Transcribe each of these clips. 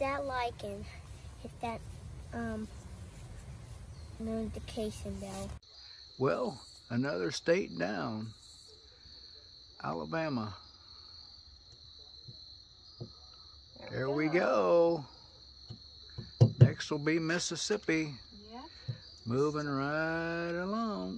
that like and hit that notification bell. Well, another state down. Alabama. There we go. Next will be Mississippi. Yeah. Moving right along.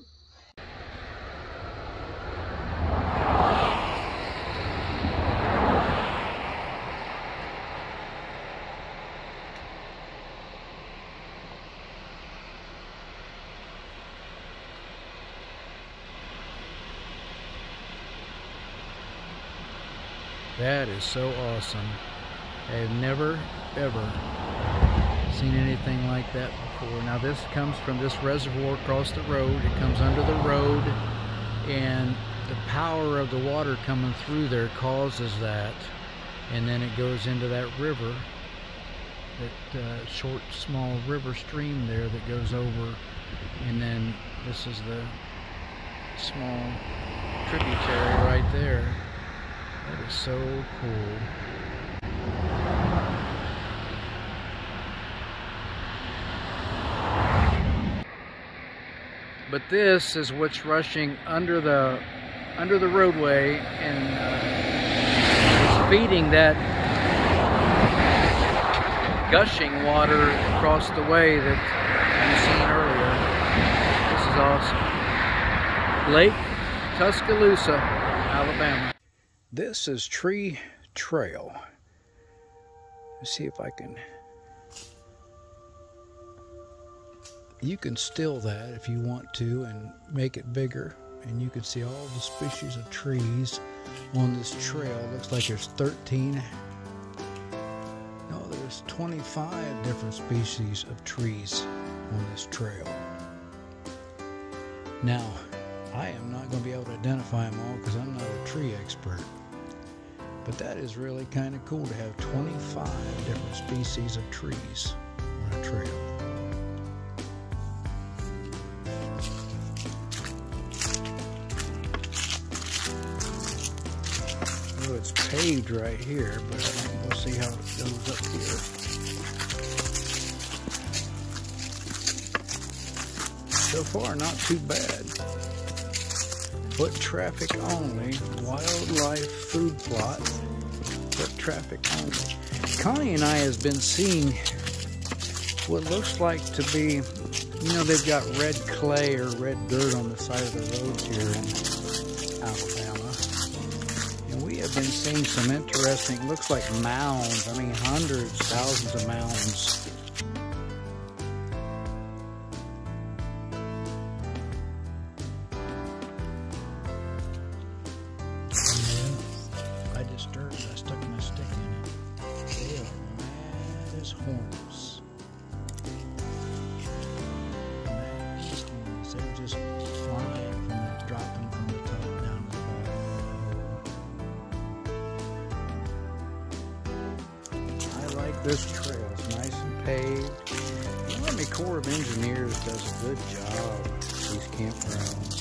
That is so awesome. I have never, ever seen anything like that before. Now this comes from this reservoir across the road. It comes under the road, and the power of the water coming through there causes that. And then it goes into that river, that short, small river stream there that goes over. And then this is the small tributary right there. That is so cool. But this is what's rushing under the roadway and is feeding that gushing water across the way that you seen earlier. This is awesome. Lake Tuscaloosa, Alabama. This is Tree Trail. Let's see if I can. You can still that if you want to and make it bigger, and you can see all the species of trees on this trail. Looks like there's 13. No, there's 25 different species of trees on this trail. Now, I am not going to be able to identify them all because I'm not a tree expert. But that is really kind of cool to have 25 different species of trees on a trail. Oh, it's paved right here, but I think we'll see how it goes up here. So far, not too bad. Foot traffic only, wildlife food plot, foot traffic only. Connie and I has been seeing what looks like to be, you know, they've got red clay or red dirt on the side of the roads here in Alabama. And we have been seeing some interesting, looks like mounds, I mean hundreds, thousands of mounds. I stuck my stick in it. They are mad as hornets. Mad as hornets. They're just flying from dropping from the top down to the bottom. I like this trail. It's nice and paved. The Army Corps of Engineers does a good job at these campgrounds.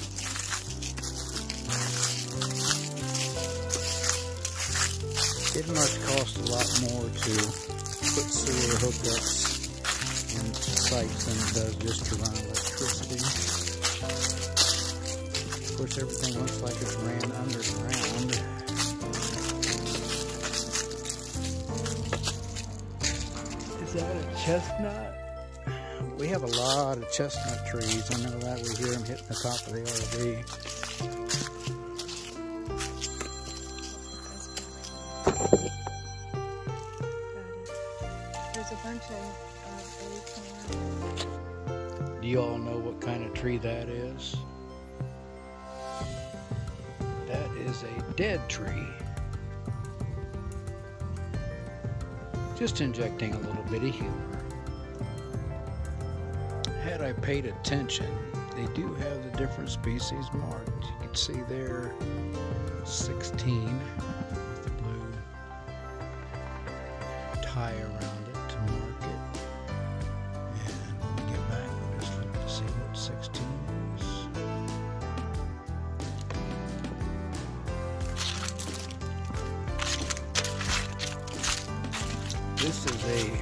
It must cost a lot more to put sewer hookups in sites than it does just to run electricity. Of course, everything looks like it's ran underground. Is that a chestnut? We have a lot of chestnut trees. I know that. We hear them hitting the top of the RV. There's a bunch of Do you all know what kind of tree that is? That is a dead tree. Just injecting a little bit of humor. Had I paid attention, they do have the different species marked. You can see there 16 with the blue tie around it to mark it. And when we get back, we'll just look to see what 16 is. This is a,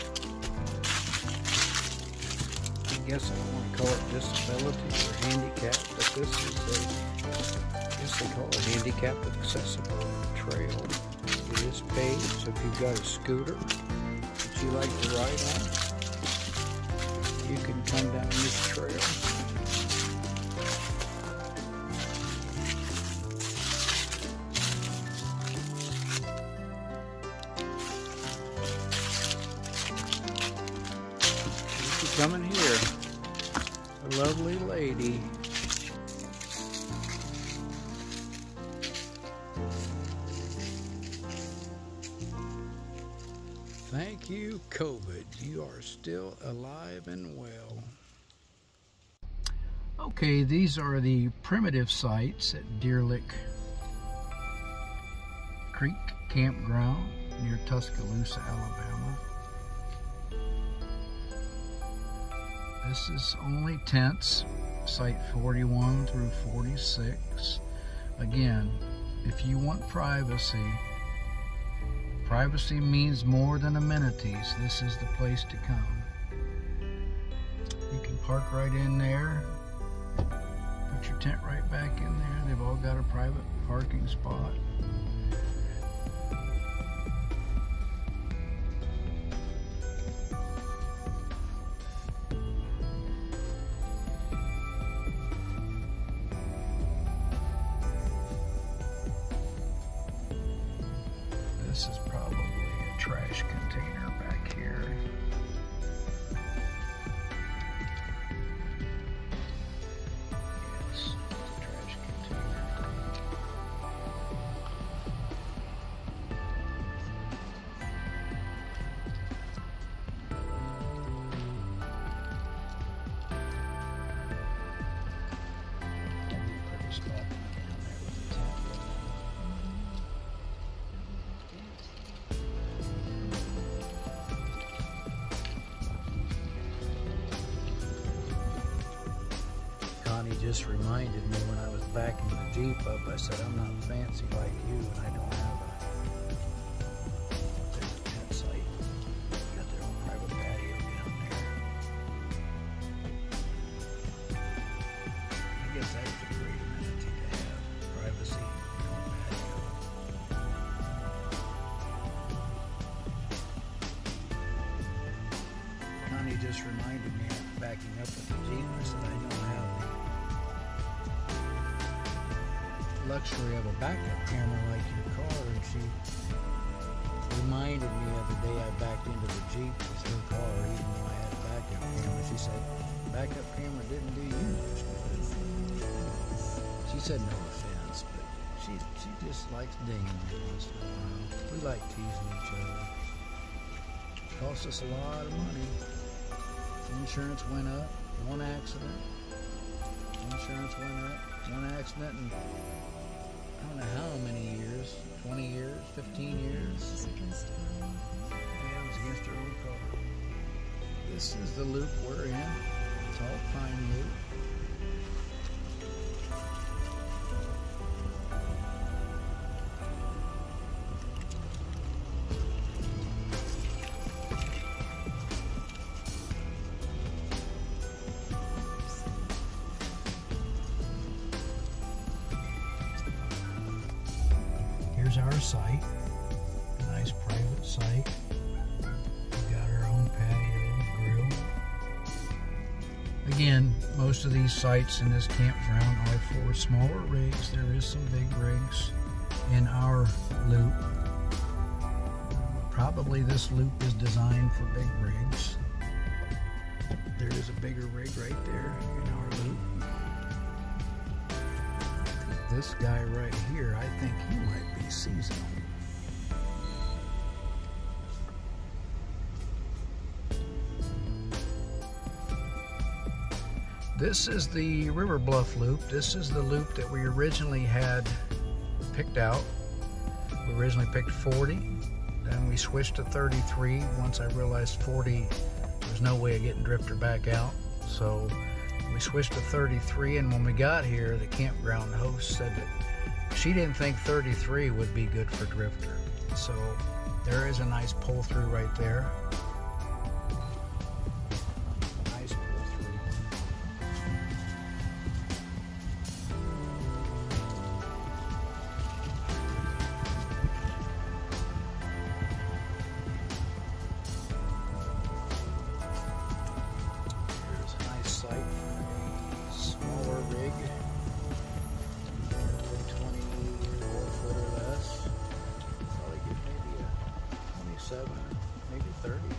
I guess I don't want to call it disability or handicap, but this is a, I guess they call it a handicap accessible trail. It is paved, so if you've got a scooter that you like to ride on, you can come down this trail. Coming here, a lovely lady. Thank you, COVID. You are still alive and well. Okay, these are the primitive sites at Deerlick Creek Campground near Tuscaloosa, Alabama. This is only tents, site 41 through 46. Again, if you want privacy, privacy means more than amenities. This is the place to come. You can park right in there, put your tent right back in there. They've all got a private parking spot. This is probably a trash container back here. Yes, it's a trash container. Pretty spot down there with the tent. Connie just reminded me when I was backing the Jeep up, I said, I'm not fancy like you, and I don't have there's a tent site. They got their own private patio down there. I guess that's a great amenity to have, privacy, your own patio. Connie just reminded me after backing up with the Jeep, I said, I don't have the luxury of a backup camera like your car, and she reminded me of the day I backed into the Jeep with her car, even though I had a backup camera. She said, backup camera didn't do you much good. She said no offense, but she just likes dinging me once in a while. We like teasing each other. It cost us a lot of money. Insurance went up, one accident. Insurance went up, one accident, and I don't know how many years, 20 years, 15 years. It's against her own. Yeah, it was against her own car. This is the loop we're in. It's all pine loop. Here's our site, a nice private site. We've got our own patio, grill. Again, most of these sites in this campground are for smaller rigs. There is some big rigs in our loop. Probably this loop is designed for big rigs. There is a bigger rig right there in our loop. This guy right here, I think he might be seasonal. This is the River Bluff loop. This is the loop that we originally had picked out. We originally picked 40, then we switched to 33 once I realized 40, there's no way of getting drifter back out. So we switched to 33, and when we got here, the campground host said that she didn't think 33 would be good for drifter. So There is a nice pull through right there. Nice pull through. There's a nice site for a smaller rig. 24 foot or less. Probably get maybe a 27, maybe 30 in there.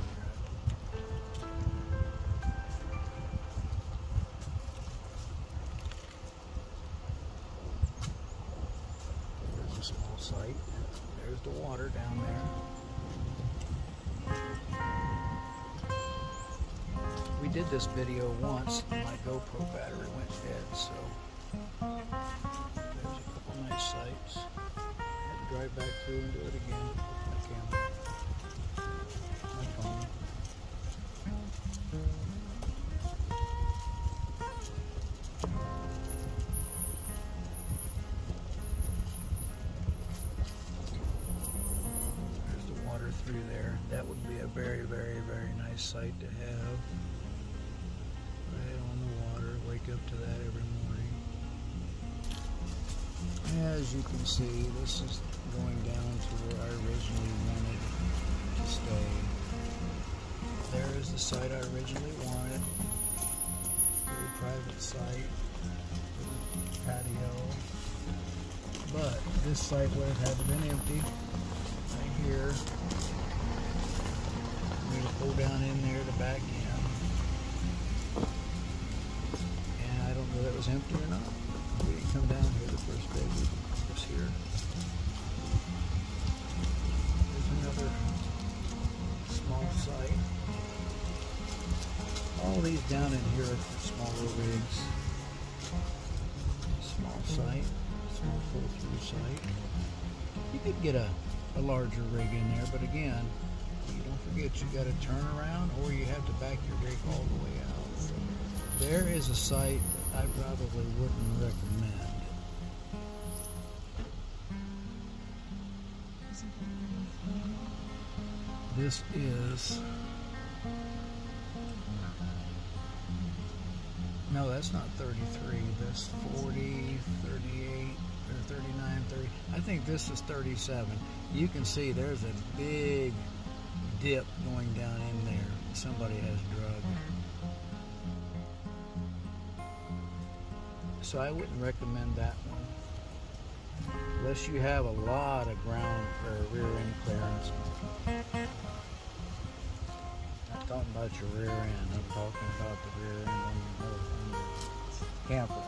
There's a small site. There's the water down there. We did this video once and my GoPro battery went dead, so there's a couple nice sites. I had to drive back through and do it again with my camera. My phone. There's the water through there. That would be a very, very, very nice site to have. Right on the water. Wake up to that every morning. As you can see, this is going down to where I originally wanted to stay. There is the site I originally wanted. Very private site. Patio. But this site would have had to been empty. Right here. I'm going to pull down in there to back in. And I don't know if it was empty or not. We didn't come down here the first day. We was here. There's another small site. All these down in here are for smaller rigs. Small site, small pull-through site. You could get a larger rig in there, but again, you don't forget you got to turn around or you have to back your rig all the way out. There is a site that I probably wouldn't recommend. This is, no, that's not 33, that's 40, 38, or 39, 30. I think this is 37. You can see there's a big dip going down in there. Somebody has drug. So I wouldn't recommend that one. Unless you have a lot of ground or rear end clearance. I'm not talking about your rear end, I'm talking about the rear end on your camper.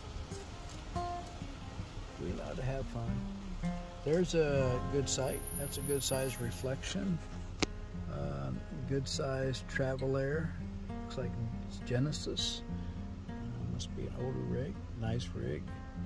We're allowed to have fun. There's a good site. That's a good size reflection. Good size Travel Air. Looks like it's Genesis. Must be an older rig. Nice rig.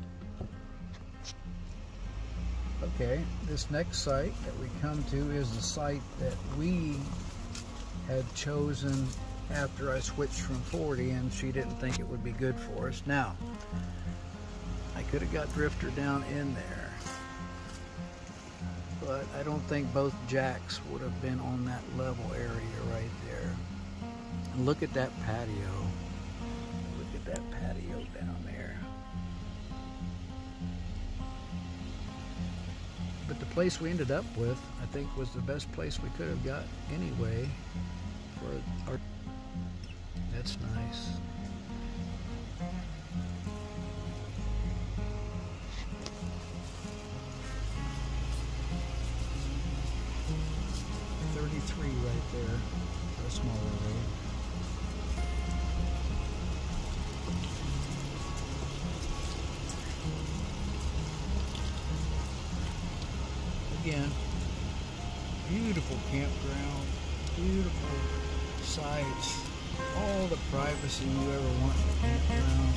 Okay, this next site that we come to is the site that we had chosen after I switched from 40 and she didn't think it would be good for us. Now, I could have got drifter down in there, but I don't think both jacks would have been on that level area right there. And look at that patio. Look at that patio down there. But the place we ended up with, I think, was the best place we could have got anyway for our. That's nice. $33 right there for a smaller rig. Again, beautiful campground, beautiful sites, all the privacy you ever want in a campground.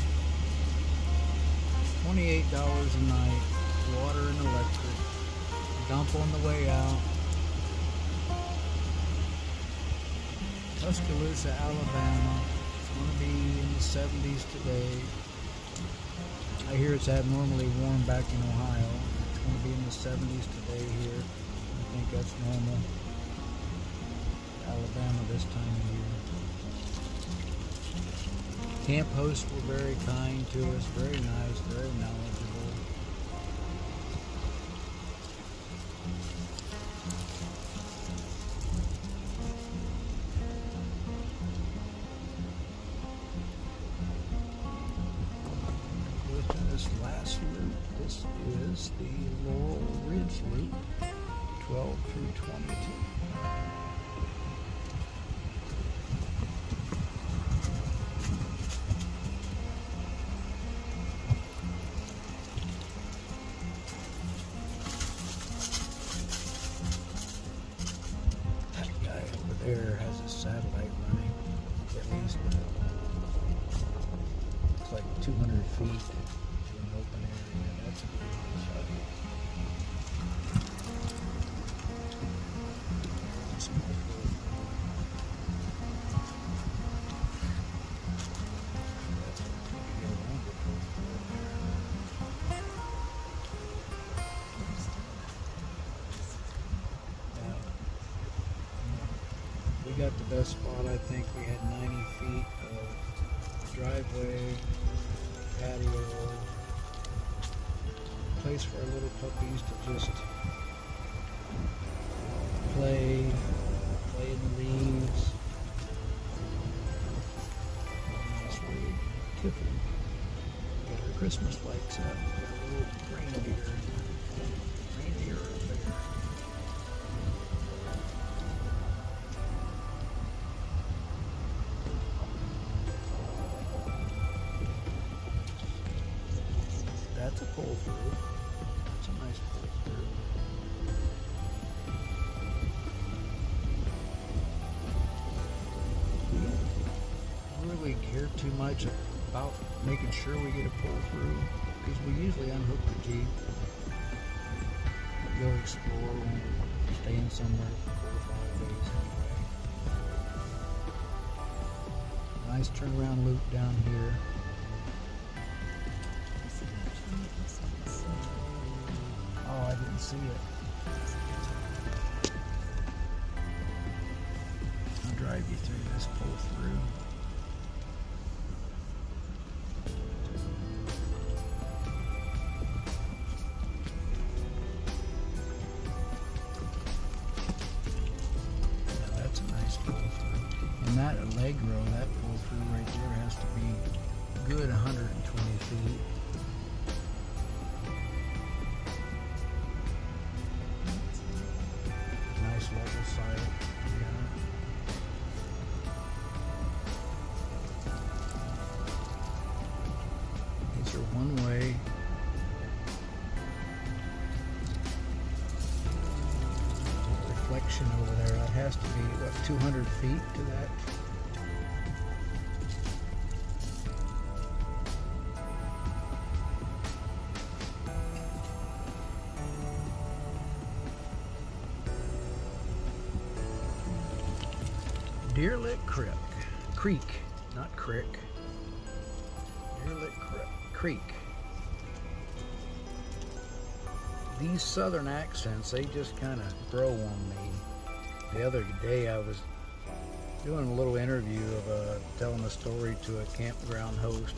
$28 a night, water and electric, dump on the way out. Tuscaloosa, Alabama. It's going to be in the 70s today. I hear it's abnormally warm back in Ohio. It's going to be in the 70s today here. I think that's normal. Alabama this time of year. Camp hosts were very kind to us, very nice, very knowledgeable. This last loop, this is the Laurel Ridge Loop, 12 through 22. That guy over there has a satellite running, at least it's like 200 feet. Open area. That's a beautiful shot. We got the best spot. I think we had 90 feet of driveway, patio, place for our little puppies to just play in the leaves. Nice little Tiffany. Got our Christmas lights up. Got a little reindeer up there. That's a pull through. That's a nice pull through. We don't really care too much about making sure we get a pull through because we usually unhook the Jeep, go explore, and staying somewhere for 4 or 5 days anyway. Nice turnaround loop down here. Oh, I didn't see it. I'll drive you through this pull through. Now that's a nice pull through. And that Allegro, that pull through right there has to be good 120 feet. Level side, yeah. These are one way. Reflection over there. That has to be what, 200 feet to that. Deerlick Creek, not crick. Deerlick Creek. These southern accents, they just kind of grow on me. The other day I was doing a little interview of telling a story to a campground host,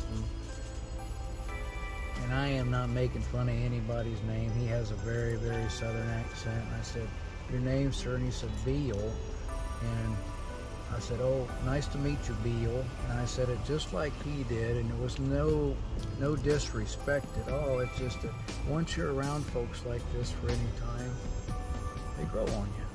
and I am not making fun of anybody's name. He has a very, very southern accent. And I said, "Your name, sir?" And he said, "Beal." And I said, "Oh, nice to meet you, Beal." And I said it just like he did, and there was no disrespect at all. It's just that once you're around folks like this for any time, they grow on you.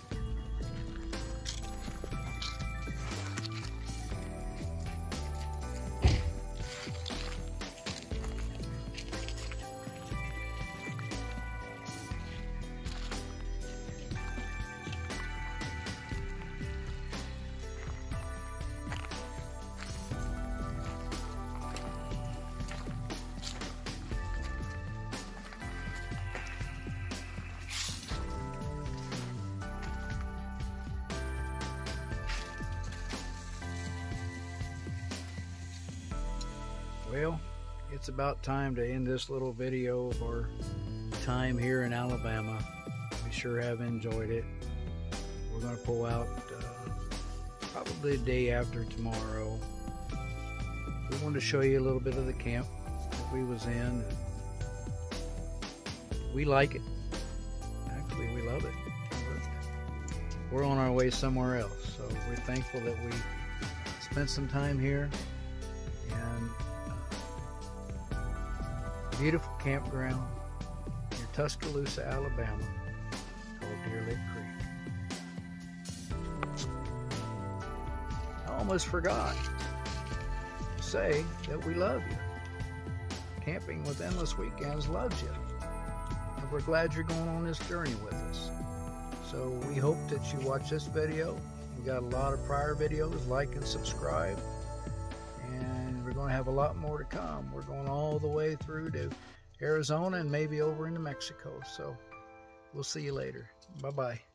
Well, it's about time to end this little video of our time here in Alabama. We We sure have enjoyed it. We're going to pull out probably the day after tomorrow. We wanted to show you a little bit of the camp that we was in. We like it. Actually, we love it. But we're on our way somewhere else, so we're thankful that we spent some time here. And beautiful campground near Tuscaloosa, Alabama, called Deerlick Creek. I almost forgot to say that we love you. Camping with Endless Weekends loves you. And we're glad you're going on this journey with us. So we hope that you watch this video. We got a lot of prior videos. Like and subscribe. And we're going to have a lot more to come. We're going all the way through to Arizona and maybe over into Mexico. So we'll see you later. Bye-bye.